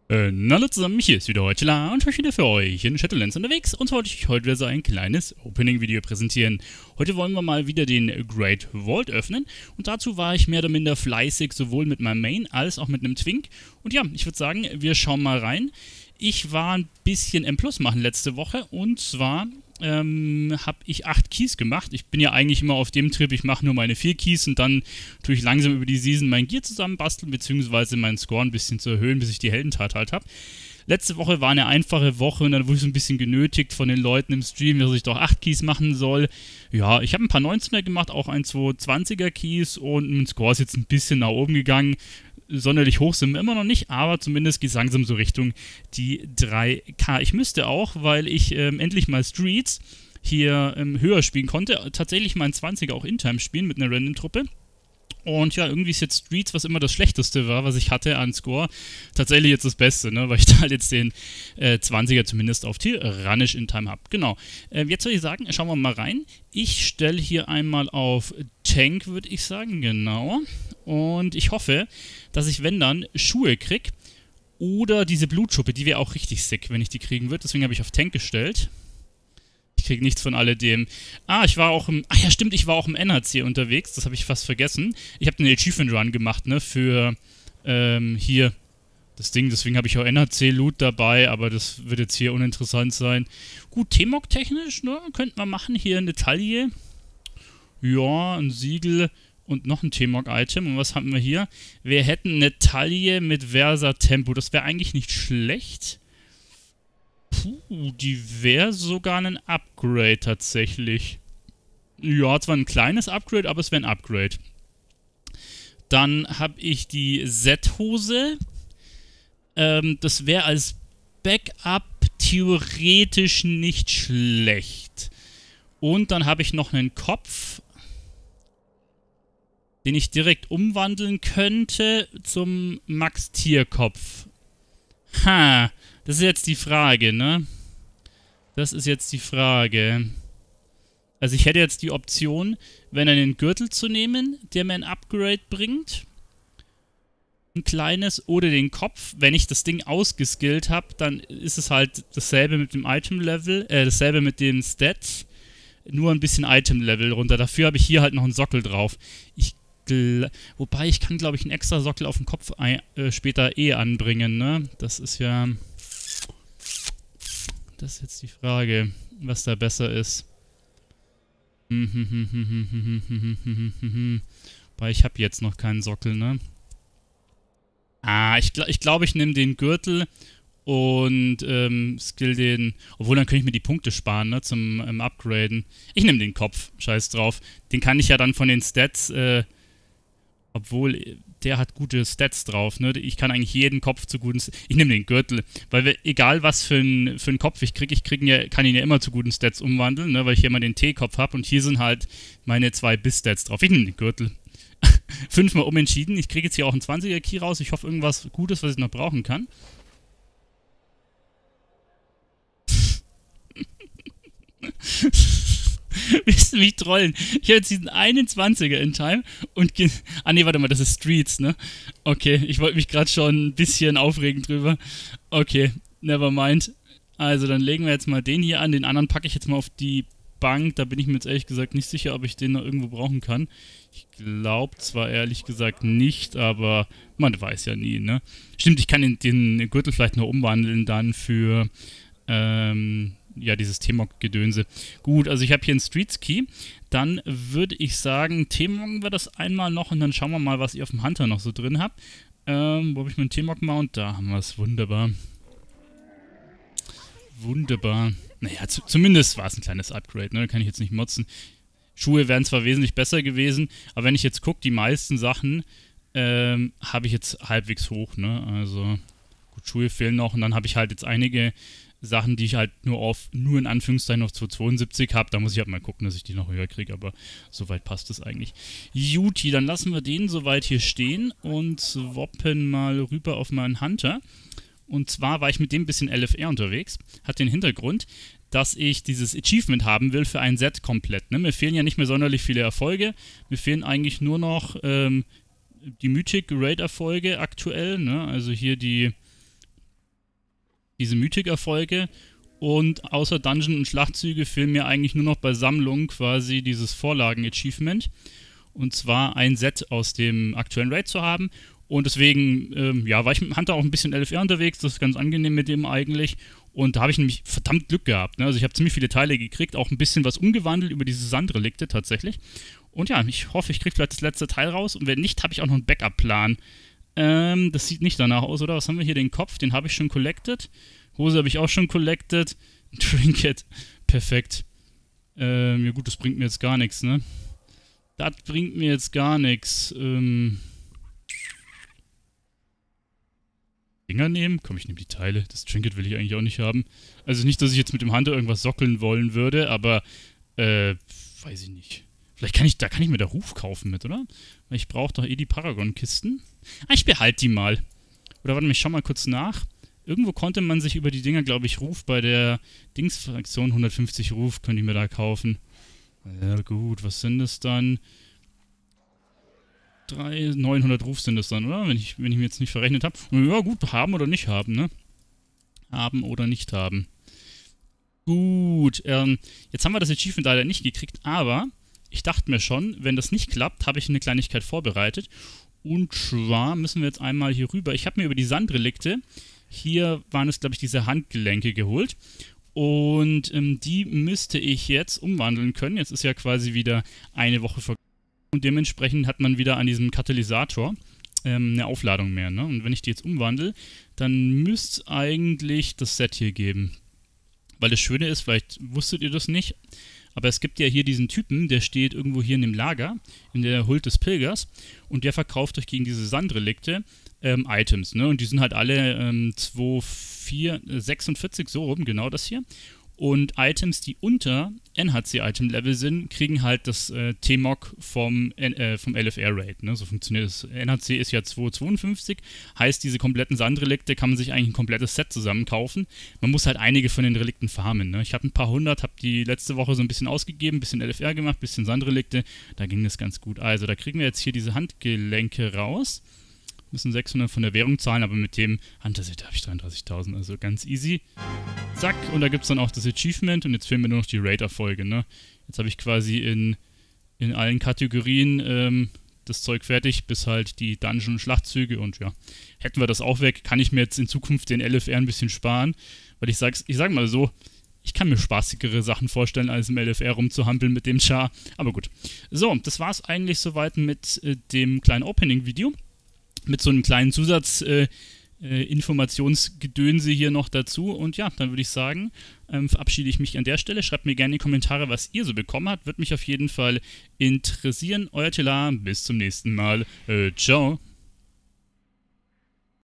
Hallo zusammen, hier ist wieder heute La und ich bin wieder für euch in Shadowlands unterwegs und wollte ich euch heute wieder so ein kleines Opening-Video präsentieren. Heute wollen wir mal wieder den Great Vault öffnen und dazu war ich mehr oder minder fleißig, sowohl mit meinem Main als auch mit einem Twink. Und ja, ich würde sagen, wir schauen mal rein. Ich war ein bisschen M+ machen letzte Woche und zwar habe ich 8 Keys gemacht. Ich bin ja eigentlich immer auf dem Trip, ich mache nur meine 4 Keys und dann tue ich langsam über die Season mein Gear zusammenbasteln, beziehungsweise meinen Score ein bisschen zu erhöhen, bis ich die Heldentat halt habe. Letzte Woche war eine einfache Woche und dann wurde ich so ein bisschen genötigt von den Leuten im Stream, dass ich doch 8 Keys machen soll. Ja, ich habe ein paar 19er gemacht, auch ein 220er Keys und mein Score ist jetzt ein bisschen nach oben gegangen. Sonderlich hoch sind wir immer noch nicht, aber zumindest geht es langsam so Richtung die 3K. Ich müsste auch, weil ich endlich mal Streets hier höher spielen konnte, tatsächlich meinen 20er auch in-time spielen mit einer Random-Truppe. Und ja, irgendwie ist jetzt Streets, was immer das Schlechteste war, was ich hatte an Score, tatsächlich jetzt das Beste, ne? Weil ich da halt jetzt den 20er zumindest auf Tyrannisch in Time habe. Genau. Jetzt würde ich sagen, schauen wir mal rein. Ich stelle hier einmal auf Tank, würde ich sagen, genau. Und ich hoffe, dass ich, wenn dann, Schuhe kriege. Oder diese Blutschuppe, die wäre auch richtig sick, wenn ich die kriegen würde. Deswegen habe ich auf Tank gestellt. Ich kriege nichts von alledem. Ich war auch im... ja stimmt, ich war auch im NHC unterwegs. Das habe ich fast vergessen. Ich habe den Achievement Run gemacht, ne, für, hier, das Ding. Deswegen habe ich auch NHC-Loot dabei, aber das wird jetzt hier uninteressant sein. Gut, T-Mog-technisch, ne, könnten wir machen. Hier eine Taille. Ja, ein Siegel und noch ein T-Mog-Item. Und was haben wir hier? Wir hätten eine Taille mit Versa-Tempo. Das wäre eigentlich nicht schlecht. Puh, die wäre sogar ein Upgrade tatsächlich. Ja, zwar ein kleines Upgrade, aber es wäre ein Upgrade. Dann habe ich die Z-Hose. Das wäre als Backup theoretisch nicht schlecht. Und dann habe ich noch einen Kopf, den ich direkt umwandeln könnte zum Max-Tier-Kopf. Ha, das ist jetzt die Frage, ne? Das ist jetzt die Frage. Also ich hätte jetzt die Option, wenn einen Gürtel zu nehmen, der mir ein Upgrade bringt. Ein kleines. Oder den Kopf. Wenn ich das Ding ausgeskillt habe, dann ist es halt dasselbe mit dem Item-Level, dasselbe mit den Stats. Nur ein bisschen Item-Level runter. Dafür habe ich hier halt noch einen Sockel drauf. Wobei, ich kann, glaube ich, einen extra Sockel auf den Kopf später anbringen, ne? Das ist ja... Das ist jetzt die Frage, was da besser ist. Weil ich habe jetzt noch keinen Sockel, ne? Ich glaube, ich nehme den Gürtel und skill den... Obwohl, dann könnte ich mir die Punkte sparen, ne? Zum Upgraden. Ich nehme den Kopf, scheiß drauf. Den kann ich ja dann von den Stats... Obwohl, der hat gute Stats drauf, ne? Ich kann eigentlich jeden Kopf zu guten... Ich nehme den Gürtel, weil egal was für einen Kopf ich kriege, kann ihn ja immer zu guten Stats umwandeln, ne? Weil ich hier immer den T-Kopf habe und hier sind halt meine 2 Bis-Stats drauf. Ich nehme den Gürtel. 5-mal umentschieden. Ich kriege jetzt hier auch einen 20er-Key raus. Ich hoffe, irgendwas Gutes, was ich noch brauchen kann. Willst du mich trollen? Ich habe jetzt diesen 21er in Time und... nee, warte mal, das ist Streets, ne? Okay, ich wollte mich gerade schon ein bisschen aufregen drüber. Okay, never mind. Also, dann legen wir jetzt mal den hier an. Den anderen packe ich jetzt mal auf die Bank. Da bin ich mir jetzt ehrlich gesagt nicht sicher, ob ich den noch irgendwo brauchen kann. Ich glaube zwar ehrlich gesagt nicht, aber man weiß ja nie, ne? Stimmt, ich kann den Gürtel vielleicht noch umwandeln dann für... ja, dieses T-Mog-Gedönse. Gut, also ich habe hier einen Streets-Key. Dann würde ich sagen, T-Moggen wir das einmal noch und dann schauen wir mal, was ihr auf dem Hunter noch so drin habt. Wo habe ich meinen T-Mog-Mount? Da haben wir es. Wunderbar. Wunderbar. Naja, zumindest war es ein kleines Upgrade, ne? Kann ich jetzt nicht motzen. Schuhe wären zwar wesentlich besser gewesen, aber wenn ich jetzt gucke, die meisten Sachen habe ich jetzt halbwegs hoch, ne? Also, gut, Schuhe fehlen noch und dann habe ich halt jetzt einige Sachen, die ich halt nur in Anführungszeichen auf 272 habe. Da muss ich halt mal gucken, dass ich die noch höher kriege, aber soweit passt es eigentlich. Juti, dann lassen wir den soweit hier stehen und swappen mal rüber auf meinen Hunter. Und zwar war ich mit dem ein bisschen LFR unterwegs. Hat den Hintergrund, dass ich dieses Achievement haben will für ein Set komplett. Ne? Mir fehlen ja nicht mehr sonderlich viele Erfolge. Mir fehlen eigentlich nur noch die Mythic Raid Erfolge aktuell. Ne? Also hier die diese Mythic-Erfolge. Und außer Dungeon und Schlachtzüge fehlen mir eigentlich nur noch bei Sammlung quasi dieses Vorlagen-Achievement. Und zwar ein Set aus dem aktuellen Raid zu haben. Und deswegen, ja, war ich mit dem Hunter auch ein bisschen LFR unterwegs. Das ist ganz angenehm mit dem eigentlich. Und da habe ich nämlich verdammt Glück gehabt. Ne? Also ich habe ziemlich viele Teile gekriegt, auch ein bisschen was umgewandelt über diese Sandrelikte tatsächlich. Und ja, ich hoffe, ich kriege vielleicht das letzte Teil raus. Und wenn nicht, habe ich auch noch einen Backup-Plan. Das sieht nicht danach aus, oder? Was haben wir hier? Den Kopf, den habe ich schon collected. Hose habe ich auch schon collected. Trinket, perfekt. Ja gut, das bringt mir jetzt gar nichts, ne? Das bringt mir jetzt gar nichts. Dinger nehmen? Komm, ich nehme die Teile. Das Trinket will ich eigentlich auch nicht haben. Also nicht, dass ich jetzt mit dem Hunter irgendwas sockeln wollen würde, aber, weiß ich nicht. Vielleicht kann ich mir da Ruf kaufen mit, oder? Weil ich brauche doch eh die Paragon-Kisten. Ah, ich behalte die mal. Oder warte mal, ich schau mal kurz nach. Irgendwo konnte man sich über die Dinger, glaube ich, Ruf bei der Dings-Fraktion 150 Ruf, könnte ich mir da kaufen. Ja gut, was sind das dann? 900 Ruf sind das dann, oder? Wenn ich mir jetzt nicht verrechnet habe. Ja gut, haben oder nicht haben, ne? Haben oder nicht haben. Gut, jetzt haben wir das Achievement leider nicht gekriegt, aber ich dachte mir schon, wenn das nicht klappt, habe ich eine Kleinigkeit vorbereitet. Und zwar müssen wir jetzt einmal hier rüber. Ich habe mir über die Sandrelikte, hier waren es, glaube ich, diese Handgelenke geholt. Und die müsste ich jetzt umwandeln können. Jetzt ist ja quasi wieder eine Woche vergangen. Und dementsprechend hat man wieder an diesem Katalysator eine Aufladung mehr. Ne? Und wenn ich die jetzt umwandle, dann müsste es eigentlich das Set hier geben. Weil das Schöne ist, vielleicht wusstet ihr das nicht, aber es gibt ja hier diesen Typen, der steht irgendwo hier in dem Lager, in der Huld des Pilgers, und der verkauft euch gegen diese Sandrelikte Items, ne? Und die sind halt alle 46 so rum, genau das hier. Und Items, die unter NHC-Item-Level sind, kriegen halt das T-Mog vom LFR-Raid. Ne? So funktioniert es. NHC ist ja 252, heißt, diese kompletten Sandrelikte kann man sich eigentlich ein komplettes Set zusammen kaufen. Man muss halt einige von den Relikten farmen. Ne? Ich habe ein paar hundert, habe die letzte Woche so ein bisschen ausgegeben, ein bisschen LFR gemacht, ein bisschen Sandrelikte. Da ging das ganz gut. Also, da kriegen wir jetzt hier diese Handgelenke raus. Müssen 600 von der Währung zahlen, aber mit dem Hunter-Set habe ich 33.000, also ganz easy. Zack, und da gibt es dann auch das Achievement und jetzt fehlen mir nur noch die Raid-Erfolge, ne? Jetzt habe ich quasi in allen Kategorien das Zeug fertig, bis halt die Dungeon- und Schlachtzüge und ja, hätten wir das auch weg, kann ich mir jetzt in Zukunft den LFR ein bisschen sparen, weil ich sag mal so, ich kann mir spaßigere Sachen vorstellen, als im LFR rumzuhampeln mit dem Char, aber gut. So, das war's eigentlich soweit mit dem kleinen Opening-Video. Mit so einem kleinen Zusatzinformationsgedönse hier noch dazu. Und ja, dann würde ich sagen, verabschiede ich mich an der Stelle. Schreibt mir gerne in die Kommentare, was ihr so bekommen habt. Würde mich auf jeden Fall interessieren. Euer Telar, bis zum nächsten Mal. Ciao.